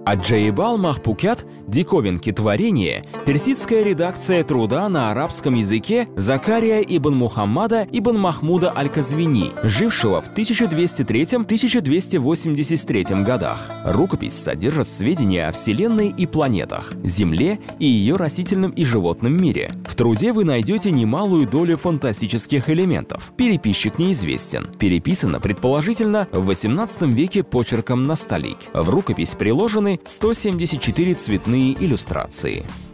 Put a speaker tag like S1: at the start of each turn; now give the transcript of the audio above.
S1: Аджаибал Махпукят «Диковинки творения» – персидская редакция труда на арабском языке Закария ибн Мухаммада ибн Махмуда аль-Казвини, жившего в 1203-1283 годах. Рукопись содержит сведения о Вселенной и планетах, Земле и ее растительном и животном мире. В труде вы найдете немалую долю фантастических элементов. Переписчик неизвестен. Переписано, предположительно, в XVIII веке почерком Насталик. В рукопись приложены 174 цветные иллюстрации.